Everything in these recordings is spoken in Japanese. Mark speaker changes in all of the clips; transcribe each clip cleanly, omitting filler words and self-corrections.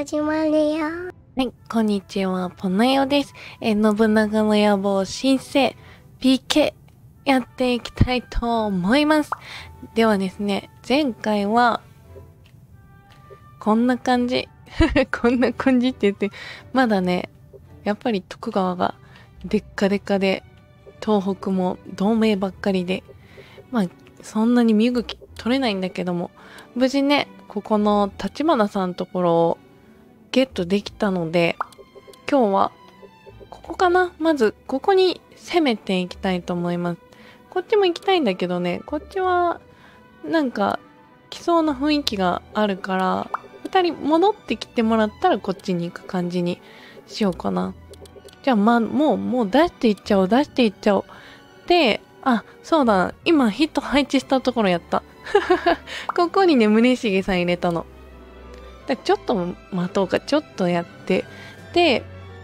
Speaker 1: 始まるよ。
Speaker 2: はい、こんにちは、ポナヨです。信長の野望新生 PK やっていきたいと思います。ではですね、前回は、こんな感じ。こんな感じって言って、まだね、やっぱり徳川がでっかでかで、東北も同盟ばっかりで、まあ、そんなに身動き取れないんだけども、無事ね、ここの立花さんのところをゲットできたので、今日はここかな。まずここに攻めていきたいと思います。こっちも行きたいんだけどね、こっちはなんか来そうな雰囲気があるから、2人戻ってきてもらったらこっちに行く感じにしようかな。じゃあもう出していっちゃおう。で、あ、そうだ、今ヒット配置したところやった。ここにね、宗重さん入れたの。ちょっと待とうか、ちょっとやって。で、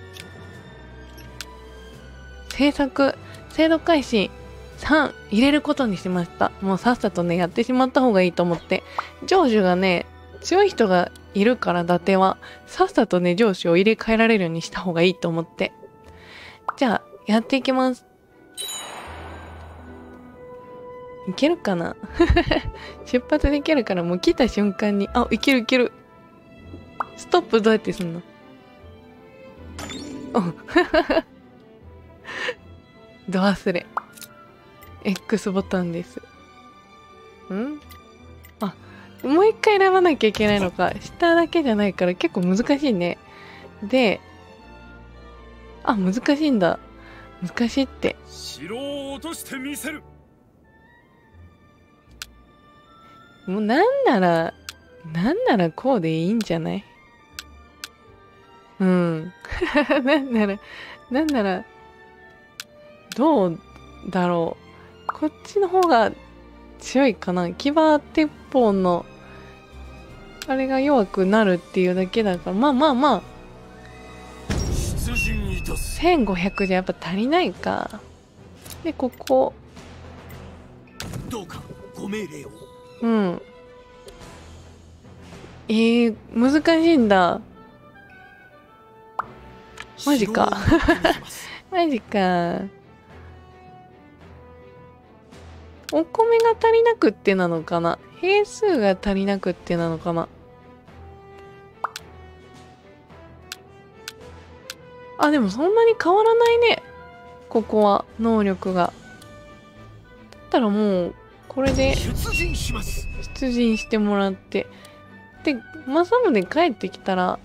Speaker 2: 制度開始3入れることにしました。もうさっさとね、やってしまった方がいいと思って。城主がね、強い人がいるから、伊達は。さっさとね、城主を入れ替えられるようにした方がいいと思って。じゃあ、やっていきます。いけるかな出発できるから、もう来た瞬間に、あ、いける。ストップどうやってすんの？おド忘れ。X ボタンです。あ、もう一回選ばなきゃいけないのか。下だけじゃないから結構難しいね。で、あ、難しいんだ。難しいって。
Speaker 3: 城を落としてみせる。
Speaker 2: もうなんならこうでいいんじゃない？うん。なんなら、どうだろう。こっちの方が強いかな。騎馬鉄砲の、あれが弱くなるっていうだけだから、まあ。
Speaker 3: 出陣いたす。
Speaker 2: 1500じゃやっぱ足りないか。で、ここ。
Speaker 3: どうかご命令を。
Speaker 2: うん。難しいんだ。マジか。マジか。お米が足りなくってなのかな？兵数が足りなくってなのかな？あ、でもそんなに変わらないね。ここは、能力が。だったらもう、これで、
Speaker 3: 出陣します。
Speaker 2: 出陣してもらって。で、政宗帰ってきたら、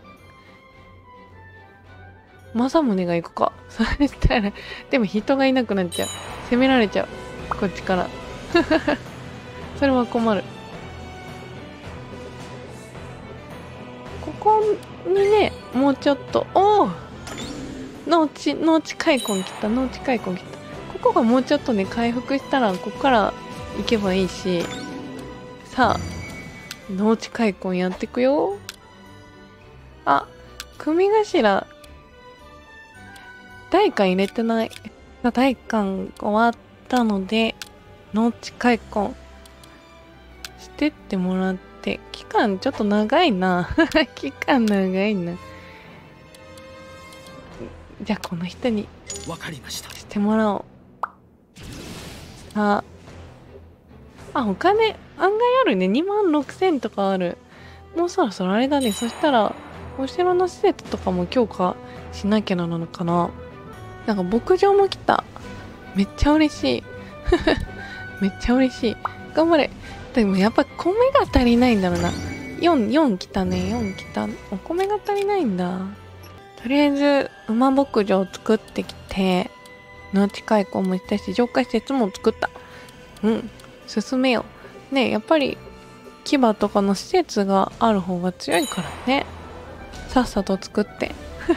Speaker 2: 政宗が行くか。そしたら、でも人がいなくなっちゃう。攻められちゃう。こっちから。それは困る。ここにね、もうちょっと、農地開墾来た。ここがもうちょっとね、回復したら、ここから行けばいいし、さあ、農地開墾やってくよ。あ、組頭、代官入れてない。代官終わったので、農地開墾してってもらって、期間ちょっと長いな。期間長いな。じゃあこの人に
Speaker 3: わかりました。
Speaker 2: してもらおう。さあ、お金案外あるね。26000とかある。もうそろそろあれだね。そしたら、お城の施設とかも強化しなきゃなのかな。なんか牧場も来た。めっちゃ嬉しい。めっちゃ嬉しい。頑張れ。でもやっぱ米が足りないんだろうな。4来たね。4来た。お米が足りないんだ。とりあえず、馬牧場を作ってきて、農地開墾もしたし、浄化施設も作った。進めよう。ね、やっぱり、牙とかの施設がある方が強いからね。さっさと作って。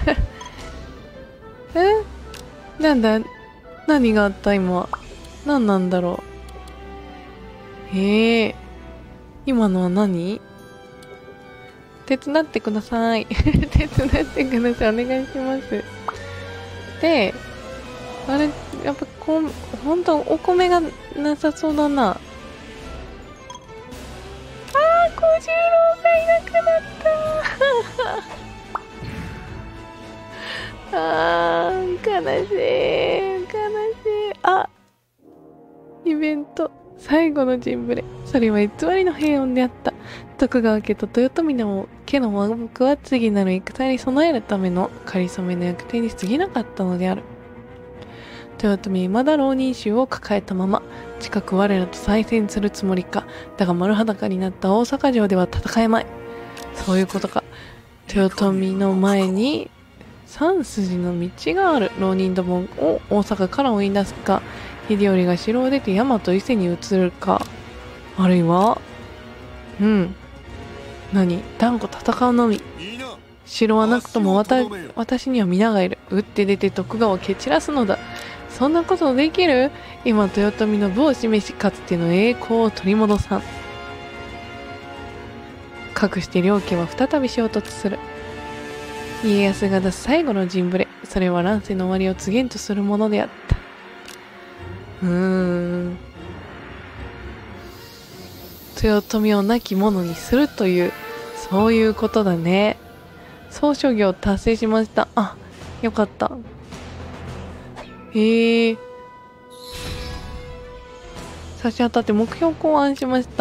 Speaker 2: なんだ、何があった今。何なんだろう。今のは何？手伝ってください。手伝ってください。お願いします。で、あれ、やっぱほんとお米がなさそうだな。小十郎がいなくなった。 悲しい。あ、イベント最後の陣触れ、それは偽りの平穏であった。徳川家と豊臣の家の和睦は次なる戦に備えるための仮初めの役手に過ぎなかったのである。豊臣はまだ浪人衆を抱えたまま、近く我らと再戦するつもりか。だが丸裸になった大阪城では戦えまい。そういうことか。豊臣の前に三筋の道がある。浪人どもを大阪から追い出すか、秀頼が城を出て大和伊勢に移るか、あるいは断固戦うのみ。城はなくとも私には皆がいる。打って出て徳川を蹴散らすのだ。そんなことできる？今豊臣の部を示し、かつての栄光を取り戻さん。かくして両家は再び衝突する。家康が出す最後の陣触れ、それは乱世の終わりを告げんとするものであった。豊臣を亡き者にするという、そういうことだね。総諸行達成しました。あ、よかった。差し当たって目標考案しました。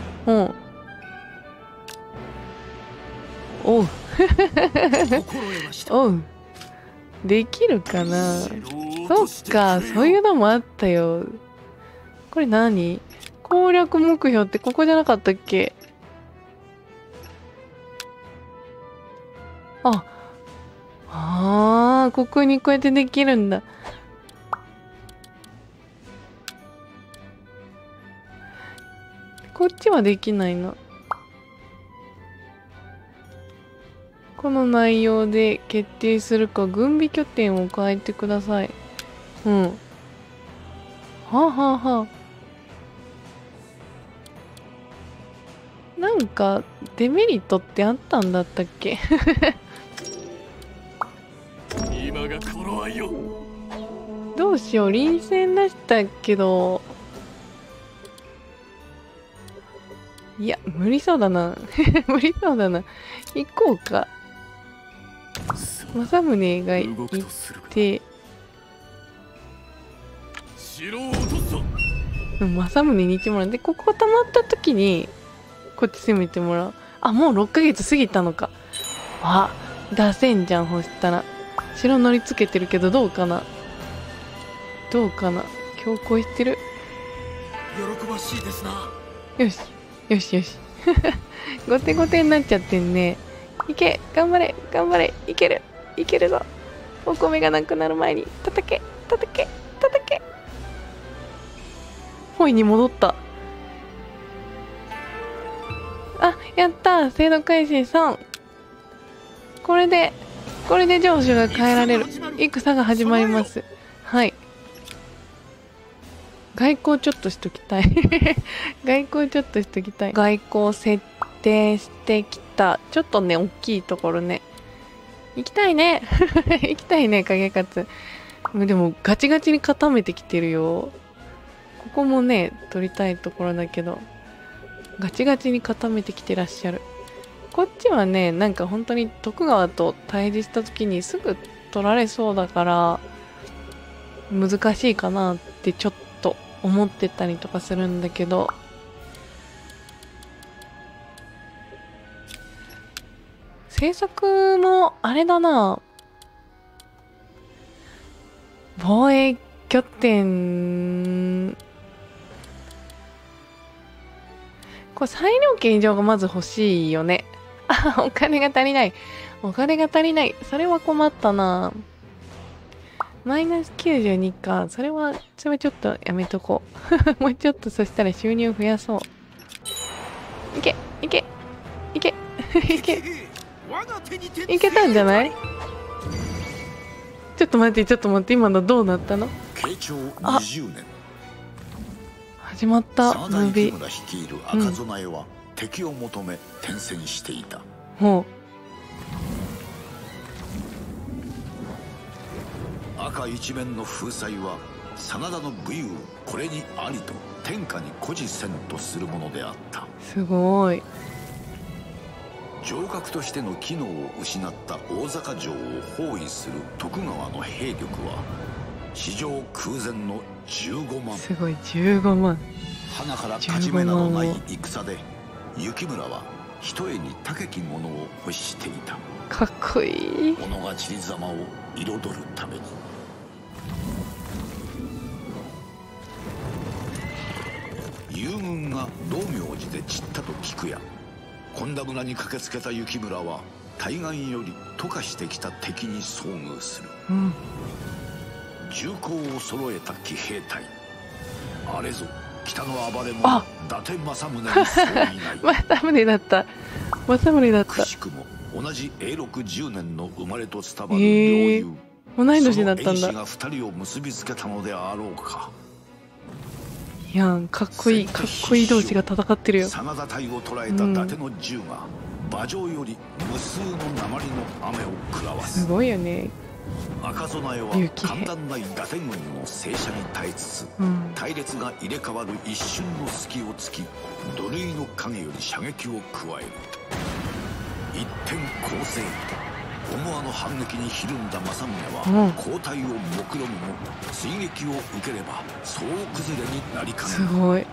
Speaker 2: おうおう、できるかな。そっか、そういうのもあったよ。これ何？攻略目標ってここじゃなかったっけ？ここにこうやってできるんだ。こっちはできないな。この内容で決定するか、軍備拠点を変えてください。はあ。なんかデメリットってあったんだったっけ？
Speaker 3: 今が頃合いよ。
Speaker 2: どうしよう、臨戦出したけど、いや無理そうだな。無理そうだな。行こうか。政宗が行って
Speaker 3: 城を落とすぞ。
Speaker 2: 政宗に行ってもらって、ここ溜まった時にこっち攻めてもらう。あ、もう6ヶ月過ぎたのか。あ、出せんじゃん。そしたら城乗りつけてるけど、どうかな強行してる。
Speaker 3: 喜ばしいですな。
Speaker 2: よし後手後手になっちゃってんね。いけ、頑張れ、いけるぞ。お米がなくなる前に叩け。ほいに戻った。あ、やった。制度開始3。これで城主が変えられる。戦が始まります。はい。外交ちょっとしときたい。外交設定してきた。ちょっとね、大きいところね。行きたいね。影勝。でもガチガチに固めてきてるよ。ここもね、取りたいところだけど、ガチガチに固めてきてらっしゃる。こっちはね、なんか本当に徳川と対峙した時にすぐ取られそうだから難しいかなってちょっと思ってたりとかするんだけど、制作もあれだな、防衛拠点、これ裁量権以上がまず欲しいよね。あ、お金が足りない。それは困ったな。マイナス92か。それちょっとやめとこう。もうちょっとそしたら収入増やそう。いけたんじゃない？ちょっと待って、今のどうなったの？あ、始まった。ムービー。
Speaker 1: 率いる赤備えは敵を求め転戦していた。赤一面の風采は真田の武勇これにありと天下に誇示せんとするものであった。
Speaker 2: すごい。
Speaker 1: 城郭としての機能を失った大坂城を包囲する徳川の兵力は史上空前の15万。
Speaker 2: すごい、15万。
Speaker 1: 花から勝ち目などない戦で幸村はひとえに高きものを欲していた。
Speaker 2: かっこいい。
Speaker 1: 己が散りざまを彩るために。友軍が道明寺で散ったと聞くや、本田村に駆けつけた幸村は対岸より渡河してきた敵に遭遇する。銃口を揃えた騎兵隊。あれぞ北の暴れ者伊達政宗に相違ない。
Speaker 2: 政宗だった。政宗だった。
Speaker 1: くしくも同じ永禄10年の生まれと伝わる両友。
Speaker 2: 同い年だったんだ。
Speaker 1: その縁が2人を結びつけたのであろうか。
Speaker 2: いやん、かっこいい、かっこいい同士が戦ってるよ。
Speaker 1: 真田隊を捉えた伊達の銃が馬上より無数の鉛の雨を食らわす。
Speaker 2: すごいよね。
Speaker 1: 赤備えは簡単な伊達軍の正射に耐えつつ、隊列が入れ替わる一瞬の隙を突き、土塁の影より射撃を加える。一点攻勢。思わぬ反撃にひるんだ政宗は交代を目論むも、追撃を受ければ総崩れになりかねない。
Speaker 2: すごい。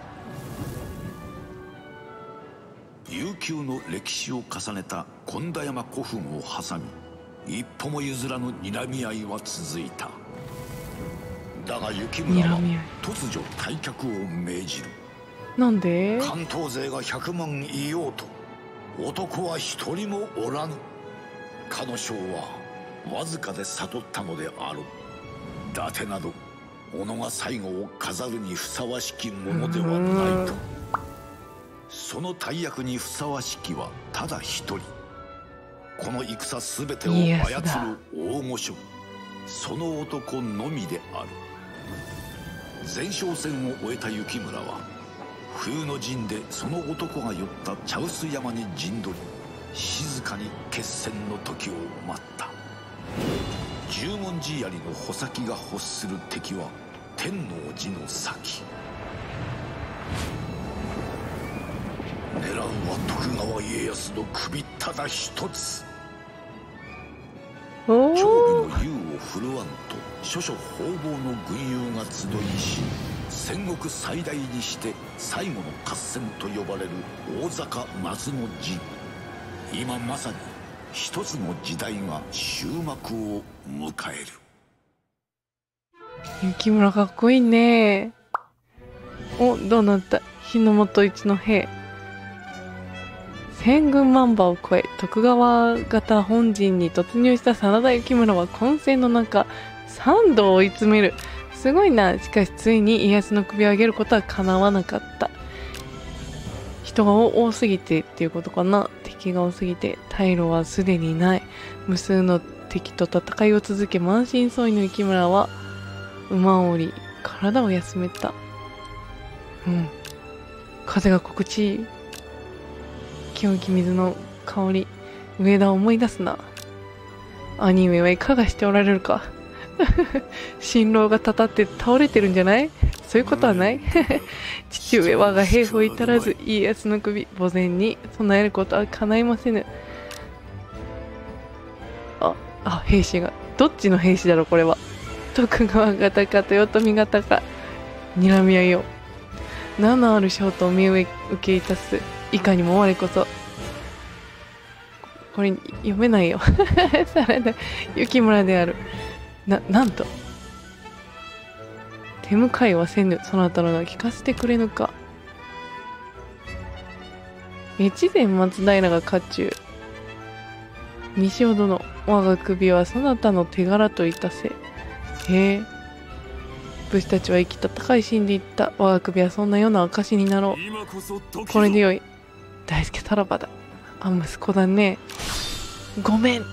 Speaker 1: 悠久の歴史を重ねた本田山古墳を挟み、一歩も譲らぬ睨み合いは続いた。だが幸村は突如退却を命じる。
Speaker 2: なんで？
Speaker 1: 関東勢が100万いようと男は一人もおらぬ。かの将はわずかで悟ったのであろう。伊達など己が最後を飾るにふさわしきものではないと。その大役にふさわしきはただ一人。この戦すべてを操る大御所、その男のみである。前哨戦を終えた幸村は冬の陣でその男が寄った茶臼山に陣取り、静かに決戦の時を待った。十文字槍の穂先が欲する敵は天王寺の先。狙うは徳川家康の首ただ一つ。長尾の雄を振るわんと諸々方々の軍友が集いし、戦国最大にして最後の合戦と呼ばれる大坂夏の陣。今まさに一つの時代が終幕を迎える。
Speaker 2: 幸村かっこいいね。お、どうなった？日の本一の兵。千軍万馬を超え徳川方本陣に突入した真田幸村は混戦の中3度追い詰める。すごいな。しかしついに家康の首を上げることはかなわなかった。人が多すぎてっていうことかな。敵が多すぎて退路はすでにない。無数の敵と戦いを続け、満身創痍の幸村は馬を降り体を休めた。風が心地いい。清き水の香り、上田を思い出すな。兄上はいかがしておられるか。新郎がたたって倒れてるんじゃない？そういうことはない？父上我が兵法至らず家康の首墓前に備えることは叶いませぬ。兵士がどっちの兵士だろうこれは。徳川方か豊臣方か睨み合いよ。名のある将とお見受けいたす。いかにも我こそ。これ読めないよ。されだ幸村である。なんと手向かいはせぬ。そなたのが聞かせてくれぬか。越前松平が家中。西尾殿、我が首はそなたの手柄といたせ。へえ。武士たちは生きた高い心で言った。我が首はそんなような証になろう。これでよい。大輔さらばだ。息子だね。ごめん。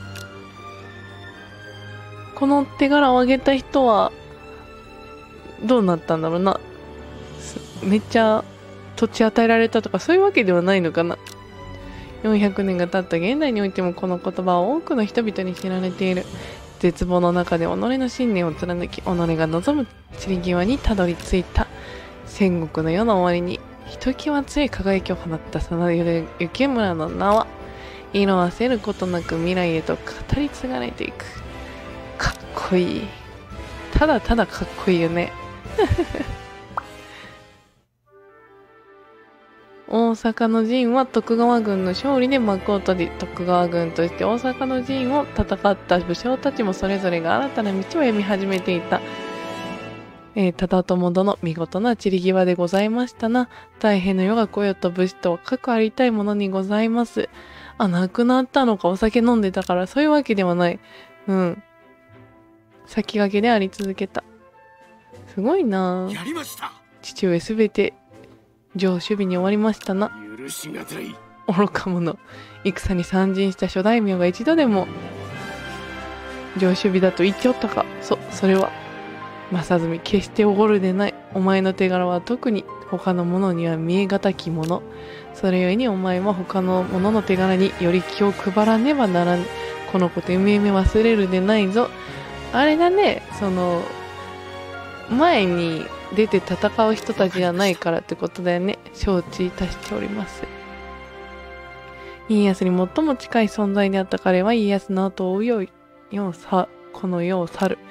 Speaker 2: この手柄をあげた人はどうなったんだろうな。めっちゃ土地与えられたとかそういうわけではないのかな。400年が経った現代においてもこの言葉は多くの人々に知られている。絶望の中で己の信念を貫き、己が望む散り際にたどり着いた。戦国の世の終わりにひときわ強い輝きを放った真田幸村の名は色あせることなく未来へと語り継がれていく。かっこいい。ただただかっこいいよね。大阪の陣は徳川軍の勝利で幕を閉じ、徳川軍として大阪の陣を戦った武将たちもそれぞれが新たな道を歩み始めていた。忠友殿、見事な散り際でございましたな。大変の世が来よと武士とはかくありたいものにございます。あ、亡くなったのか、お酒飲んでたから、そういうわけではない。うん。先駆けであり続けた。すごいなぁ。
Speaker 3: やりました。
Speaker 2: 父上すべて、上守備に終わりましたな。
Speaker 3: 許しがたい。
Speaker 2: 愚か者。戦に参陣した諸大名が一度でも、上守備だと言っておったか。それは。正純、決しておごるでない。お前の手柄は特に他の者には見えがたきもの。それゆえにお前は他の者の手柄により気を配らねばならぬ。このこと夢忘れるでないぞ。あれだね、前に出て戦う人たちじゃないからってことだよね。承知いたしております。家康に最も近い存在であった彼は家康の後を追うこの世を去る。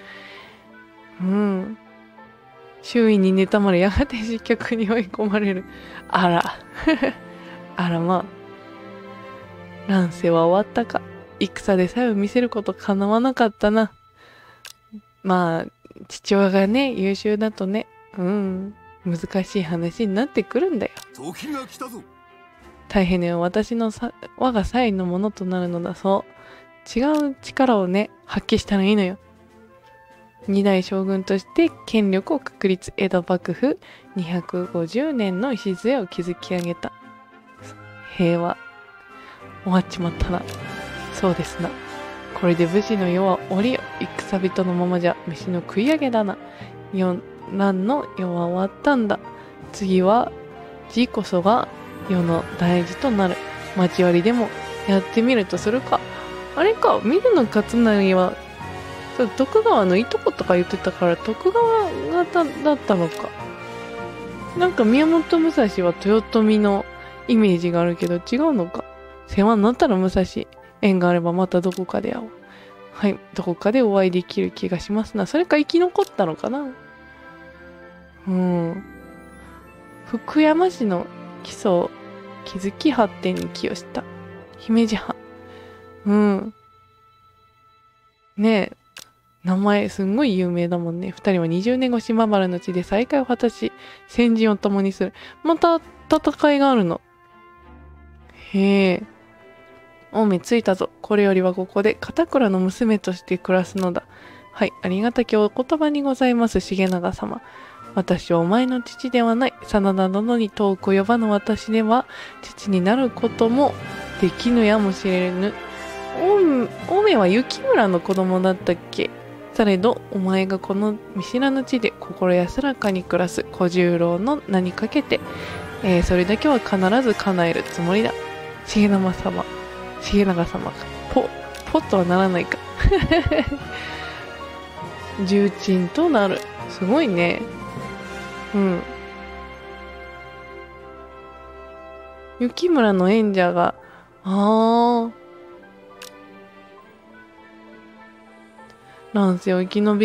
Speaker 2: 周囲に妬まれ、やがて失脚に追い込まれる。あら。あらまあ。乱世は終わったか。戦でさえを見せること叶わなかったな。まあ、父親がね、優秀だとね、難しい話になってくるんだよ。
Speaker 3: 時が来たぞ。
Speaker 2: 大変ね、我が才のものとなるのだ。そう。違う力をね、発揮したらいいのよ。二代将軍として権力を確立、江戸幕府250年の礎を築き上げた。平和。終わっちまったな。そうですな。これで武士の世は終りよ。戦人のままじゃ飯の食い上げだな。乱の世は終わったんだ。次は字こそが世の大事となる。交わりでもやってみるとするか。あれか、水野勝成は徳川のいとことか言ってたから徳川方だったのか。なんか宮本武蔵は豊臣のイメージがあるけど違うのか。世話になったら武蔵。縁があればまたどこかで会おう。はい、どこかでお会いできる気がしますな。それか生き残ったのかな。福山市の基礎を築き発展に寄与した。姫路藩。ねえ。名前すんごい有名だもんね。二人は20年後島原の地で再会を果たし、先陣を共にする。また戦いがあるの。へえ。青梅着いたぞ。これよりはここで片倉の娘として暮らすのだ。はい、ありがたきお言葉にございます、重長様。私はお前の父ではない。真田殿に遠く及ばぬ私では、父になることもできぬやもしれぬ。青梅は雪村の子供だったっけ？されど、お前がこの見知らぬ地で心安らかに暮らす小十郎の名にかけて、それだけは必ず叶えるつもりだ。重長様か。ポとはならないか。重鎮となる。すごいね。雪村の演者が、乱世を生き延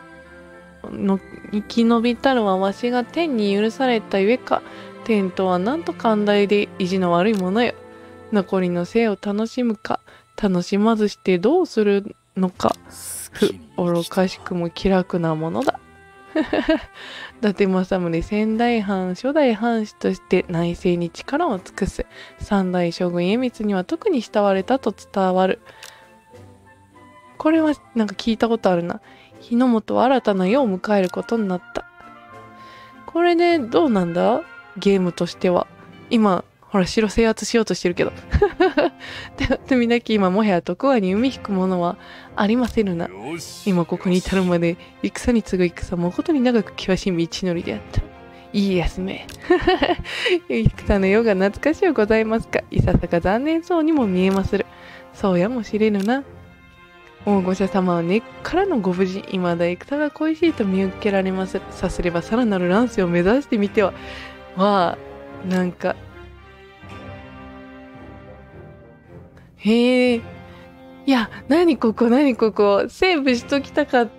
Speaker 2: びたるはわしが天に許されたゆえか。天とはなんと寛大で意地の悪いものよ。残りの生を楽しむか、楽しまずしてどうするのか。愚かしくも気楽なものだ。伊達政宗先代藩初代藩士として内政に力を尽くす。三代将軍家光には特に慕われたと伝わる。これはなんか聞いたことあるな。日の本は新たな世を迎えることになった。これでどうなんだ？ゲームとしては。今、ほら、城制圧しようとしてるけど。でみなき今もはや徳川に海引くものはありませぬな。今ここに至るまで戦に次ぐ戦、誠に長く険しい道のりであった。いい休め。戦の世が懐かしゅうございますか。いささか残念そうにも見えまする。そうやもしれぬな。大御所様は根っからのご無事、未だ戦が恋しいと見受けられます。さすればさらなる乱世を目指してみては。なんか、 へえ。いや、なにここ、セーブしときたかった。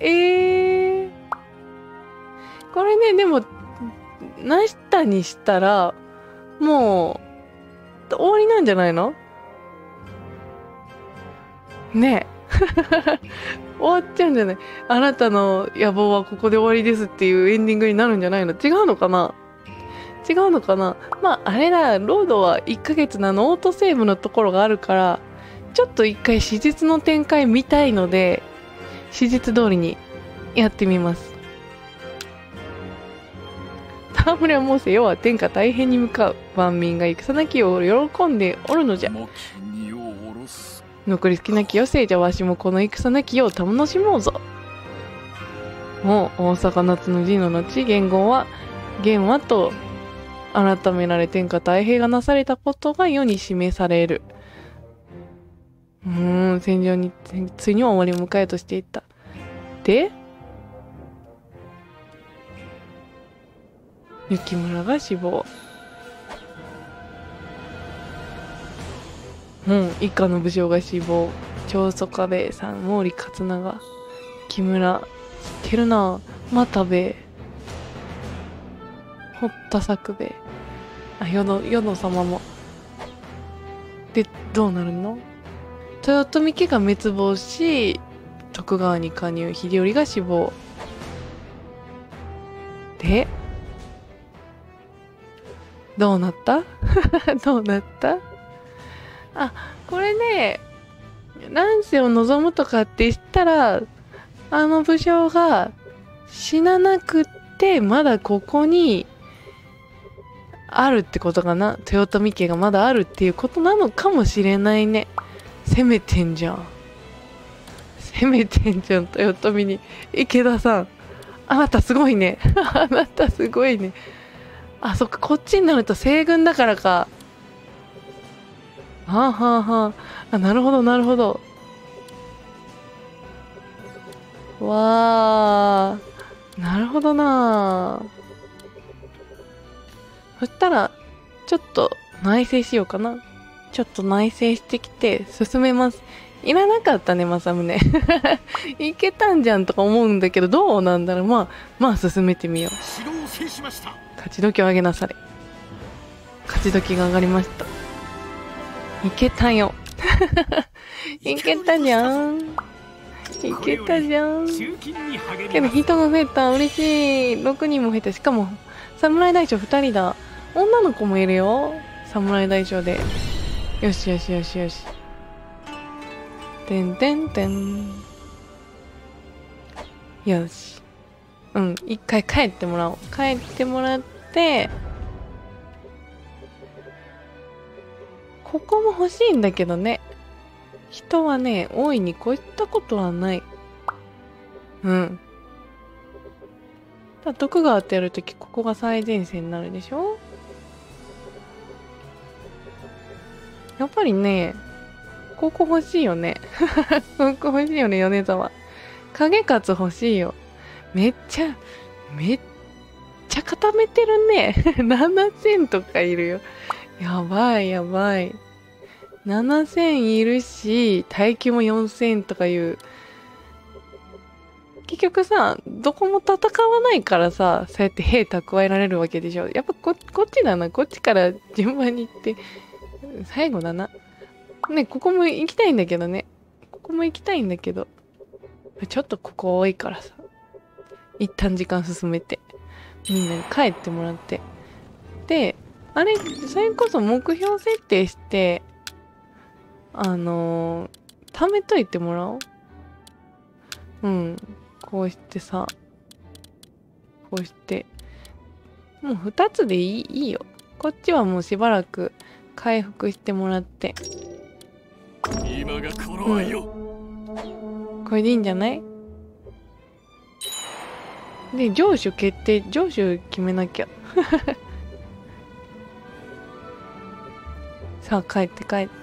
Speaker 2: これね、でも、なしたにしたら、もう、終わりなんじゃないのねえ。終わっちゃうんじゃない？あなたの野望はここで終わりですっていうエンディングになるんじゃないの？違うのかな？まあ、あれだ、ロードは1ヶ月のオートセーブのところがあるから、ちょっと一回史実の展開見たいので、史実通りにやってみます。戯れは申せ、世は天下大変に向かう。万民が戦なきを喜んでおるのじゃ。残り好きなきよせいじゃ、わしもこの戦なきよを楽しもうぞ。もう、大阪夏の陣の後、元はと改められ天下太平がなされたことが世に示される。戦場についには終わりを迎えとしていった。で、雪村が死亡。以下の武将が死亡。長宗我部衛さん、毛利勝長、木村、知ってるな。又兵衛、堀田作兵衛、淀様も。で、どうなるの？豊臣家が滅亡し、徳川に加入、秀頼が死亡。で、どうなったあ、これね、乱世を望むとかって言ったら、あの武将が死ななくって、まだここにあるってことかな。豊臣家がまだあるっていうことなのかもしれないね。攻めてんじゃん、豊臣に。池田さん、あなたすごいね。あ、そっか、こっちになると西軍だからか。あ、なるほど。わー、なるほどな。そしたら、ちょっと内省しようかな。ちょっと内省してきて進めます。いらなかったね、政宗。いけたんじゃんとか思うんだけど、どうなんだろう。まあ進めてみよう。勝ち時を上げなされ。勝ち時が上がりました。いけたよ。いけたじゃん。けど人が増えた。嬉しい。6人も増えた。しかも侍大将2人だ。女の子もいるよ、侍大将で。よし。てん。よし。一回帰ってもらおう。帰ってもらって、ここも欲しいんだけどね。人はね、大いに越したことはない。徳川ってやるとき、ここが最前線になるでしょ。やっぱりね、ここ欲しいよね。米沢。影勝欲しいよ。めっちゃ固めてるね。7000とかいるよ。やばい。7000いるし、耐久も4000とかいう。結局さ、どこも戦わないからさ、そうやって兵蓄えられるわけでしょ。やっぱこっちだな。こっちから順番に行って、最後だな。ね、ここも行きたいんだけど。ちょっとここ多いからさ。一旦時間進めて、みんなに帰ってもらって。で、あれ、それこそ目標設定して、貯めといてもらおう。こうしてさ、もう2つでいいよ。こっちはもうしばらく回復してもらって。
Speaker 3: 今が頃合いよ。
Speaker 2: これでいいんじゃない？で、城主決めなきゃ。さあ、帰って。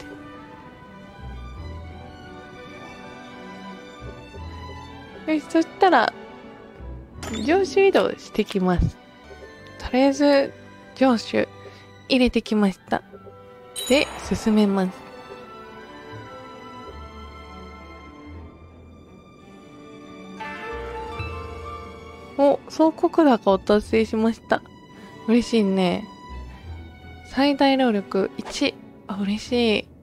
Speaker 2: よし、そしたら、城主移動してきます。とりあえず、城主入れてきました。で、進めます。 お、総国高を達成しました。嬉しいね。最大労力1。あ、嬉しい。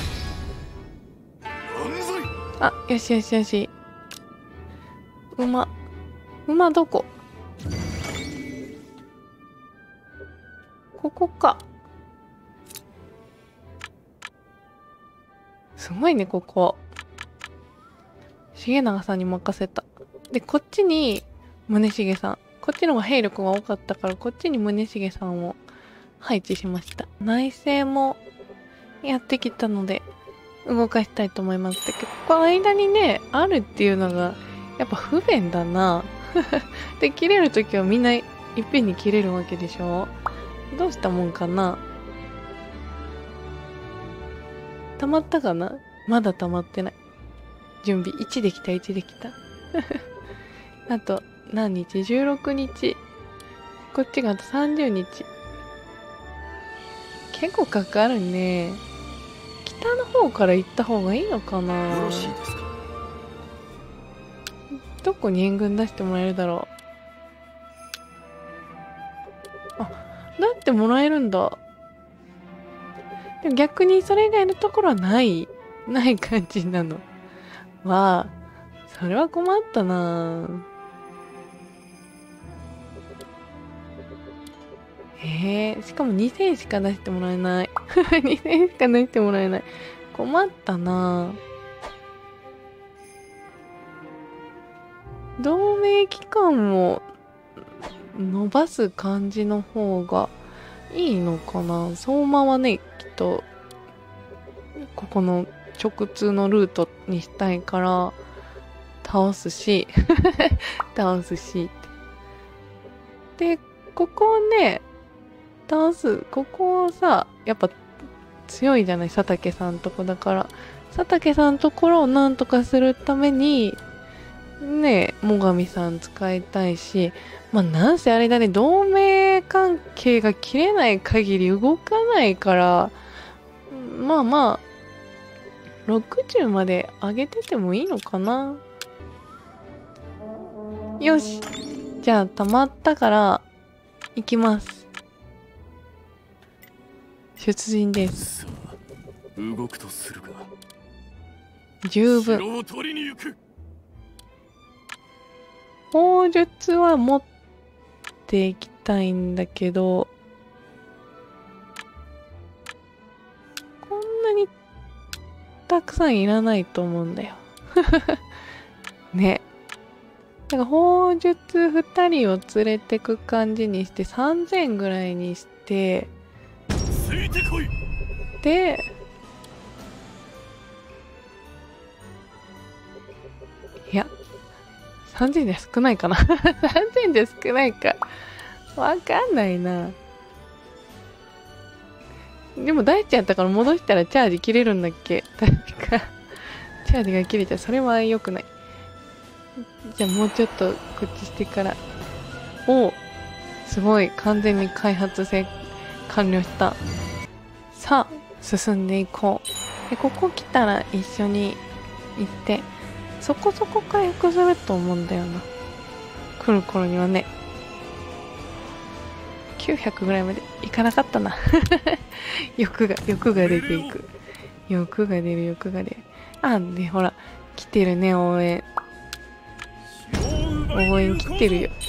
Speaker 2: あ、よしよしよし。馬どこ？ここか。すごいね、ここ。重長さんに任せた。で、こっちに宗重さん。こっちの方が兵力が多かったから、こっちに宗重さんを配置しました。内政もやってきたので、動かしたいと思いますけど、ここ間にね、あるっていうのが、やっぱ不便だな。で、切れるときはみんないっぺんに切れるわけでしょ？どうしたもんかな？溜まったかな？まだ溜まってない。準備1できた、1できた。あと、何日？ 16 日。こっちがあと30日。結構かかるね。北の方から行った方がいいのかな？
Speaker 1: よろしいですか？
Speaker 2: どこに援軍出してもらえるだろう。あ、だってもらえるんだ。でも逆にそれ以外のところはない感じなの。わあ、それは困ったな。しかも2000しか出してもらえない。2000しか出してもらえない。困ったな。同盟期間を伸ばす感じの方がいいのかな。相馬はね、きっと、ここの直通のルートにしたいから、倒すし、倒すしって。で、ここをね、ここをさ、やっぱ強いじゃない、佐竹さんとこだから。佐竹さんところをなんとかするために、ねえ、最上さん使いたいし、まあなんせあれだね、同盟関係が切れない限り動かないから、まあまあ、60まで上げててもいいのかな。よし。じゃあ、溜まったから、行きます。出陣です。
Speaker 3: さあ、動くとするか。
Speaker 2: 十分。
Speaker 3: 城を取りに行く。
Speaker 2: 砲術は持っていきたいんだけど、こんなにたくさんいらないと思うんだよ。ね。だから砲術2人を連れてく感じにして3000ぐらいにして、
Speaker 3: ついてこい。
Speaker 2: で、いや、3000じゃ少ないかな。3000じゃ少ないか。わかんないな。でも大地やったから戻したらチャージ切れるんだっけ？確か。チャージが切れちゃう。それは良くない。じゃあもうちょっとこっちしてから。おお、すごい。完全に開発完了した。さあ、進んでいこう。で、ここ来たら一緒に行って、そこそこ回復すると思うんだよな。来る頃にはね。900ぐらいまでいかなかったな。欲が出ていく。欲が出る。あ、で、ほら、来てるね、応援来てるよ。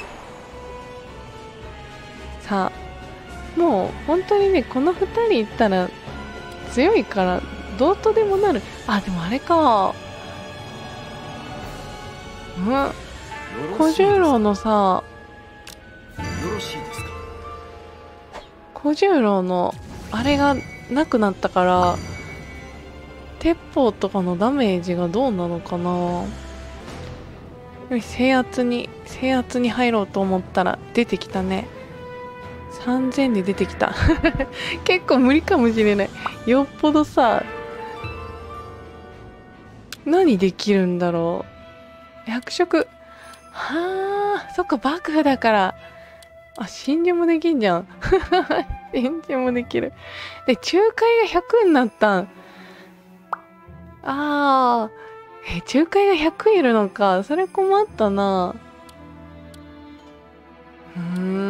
Speaker 2: さあ、もう本当にね、この2人いったら強いからどうとでもなる。あ、でもあれか。小十郎のさ、
Speaker 1: よろしいですか？
Speaker 2: 小十郎のあれがなくなったから、鉄砲とかのダメージがどうなのかな。よし、制圧に入ろうと思ったら出てきたね。3000で出てきた。結構無理かもしれない。よっぽどさ、何できるんだろう。役職。はあ、そっか、幕府だから。あ、真珠もできんじゃん。真珠もできる。で、仲介が100になったん。仲介が100いるのか。それ困ったな。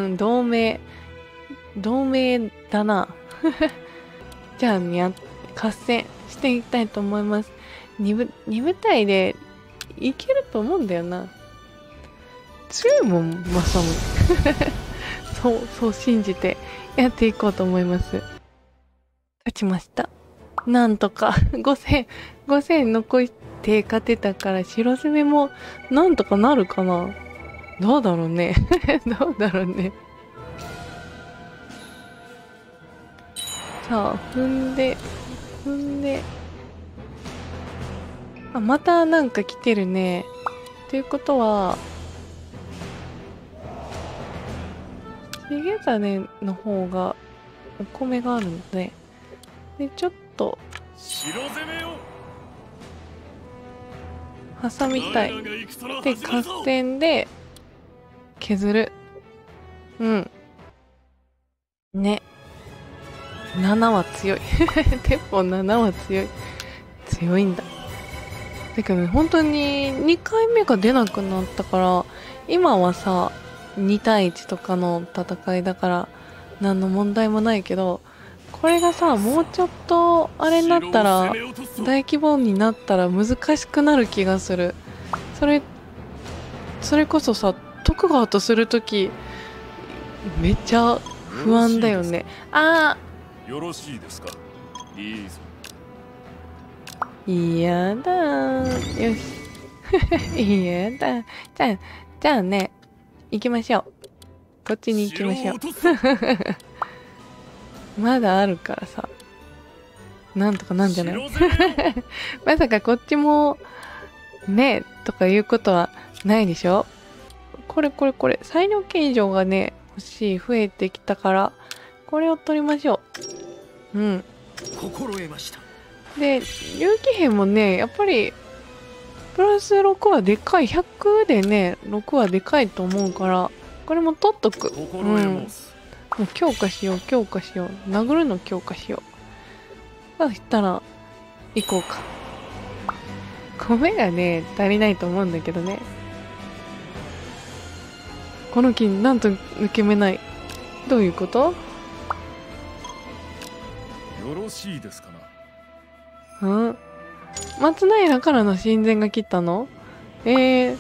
Speaker 2: 同盟だな。じゃあね、合戦していきたいと思います。2部隊でいけると思うんだよな。強いもん、まさむ。そう信じてやっていこうと思います。勝ちました。なんとか5000残して勝てたから、白攻めもなんとかなるかな。どうだろうね。どうだろうね。さあ、踏んで。あ、またなんか来てるね。ということは、重種の方がお米があるので、ちょっと
Speaker 3: 白攻めよ。
Speaker 2: 挟みたい。で、合戦で削る。ね。7は強い。鉄砲7は強い。強いんだ。だけどね、本当に2回目が出なくなったから、今はさ、2対1とかの戦いだから何の問題もないけど、これがさ、もうちょっとあれになったら、大規模になったら難しくなる気がする。それこそさ、徳川とするときめっちゃ不安だよね。
Speaker 3: よろしいですか。いいぞ。
Speaker 2: 嫌だー。よし。嫌だ。じゃあね、行きましょう。こっちに行きましょう。まだあるからさ。なんとかなんじゃない？まさかこっちも、ね、とかいうことはないでしょ？これ。裁量権以上がね、欲しい、増えてきたから、これを取りましょう。
Speaker 1: 心得ました。
Speaker 2: で、竜騎兵もね、やっぱり、プラス6はでかい。100でね、6はでかいと思うから、これも取っとく。もう強化しよう。殴るの強化しよう。そしたら、行こうか。米がね、足りないと思うんだけどね。この木、なんと抜け目ない。どういうこと？
Speaker 3: よろしいですかな。
Speaker 2: 松平からの親善が来たの？い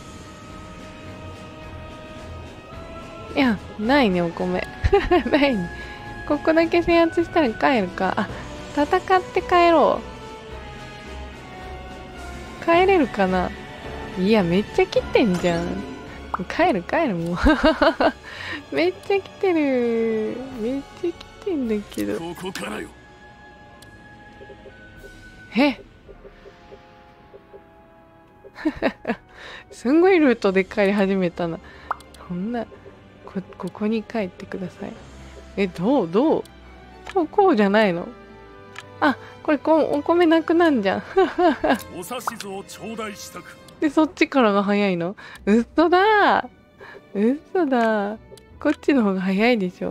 Speaker 2: や、ないね、お米。ないね。ここだけ制圧したら帰るか。戦って帰ろう。帰れるかな？いや、めっちゃ来てんじゃん。帰る、もう。めっちゃ来てる。めっちゃ来てんだけど。
Speaker 3: ここからよ。
Speaker 2: すんごいルートで帰り始めたな。こんな、ここに帰ってください。どうこうじゃないの？これお米なくなんじゃん。
Speaker 3: お指図を頂戴したく。
Speaker 2: で、そっちからが早いの？嘘だ。こっちの方が早いでしょ。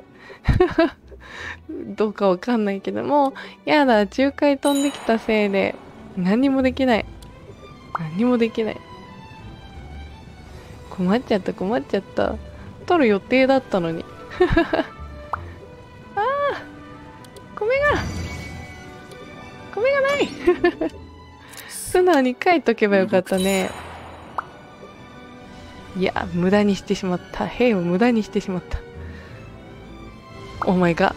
Speaker 2: どうかわかんないけども、やだ、仲介飛んできたせいで、何もできない。困っちゃった。取る予定だったのに。米がない。素直に書いとけばよかったね。いや、無駄にしてしまった。兵を無駄にしてしまった。お前が。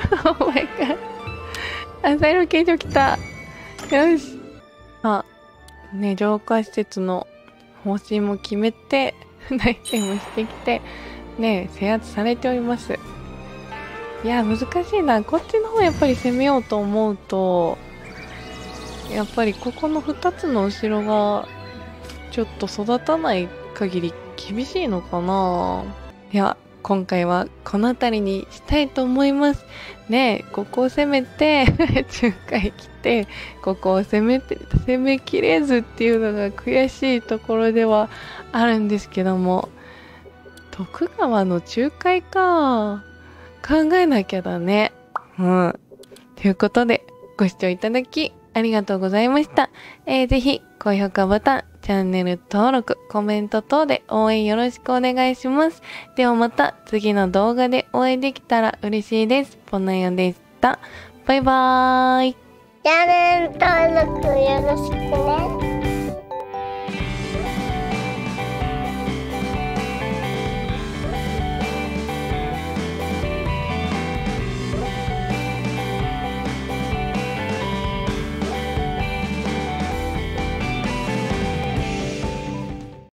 Speaker 2: 裁量権以上来た。よし。浄化施設の方針も決めて、内戦もしてきて、制圧されております。いや、難しいな。こっちの方やっぱり攻めようと思うと、やっぱりここの2つのお城が、ちょっと育たない限り厳しいのかな。いや、今回はこの辺りにしたいと思います。ここを攻めて、仲介来て、ここを攻めきれずっていうのが悔しいところではあるんですけども、徳川の仲介か。考えなきゃだね。ということで、ご視聴いただきありがとうございました。ぜひ、高評価ボタン、チャンネル登録、コメント等で応援よろしくお願いします。ではまた次の動画でお会いできたら嬉しいです。ポナヨでした。バイバーイ。
Speaker 4: チャンネル登録よろしくね。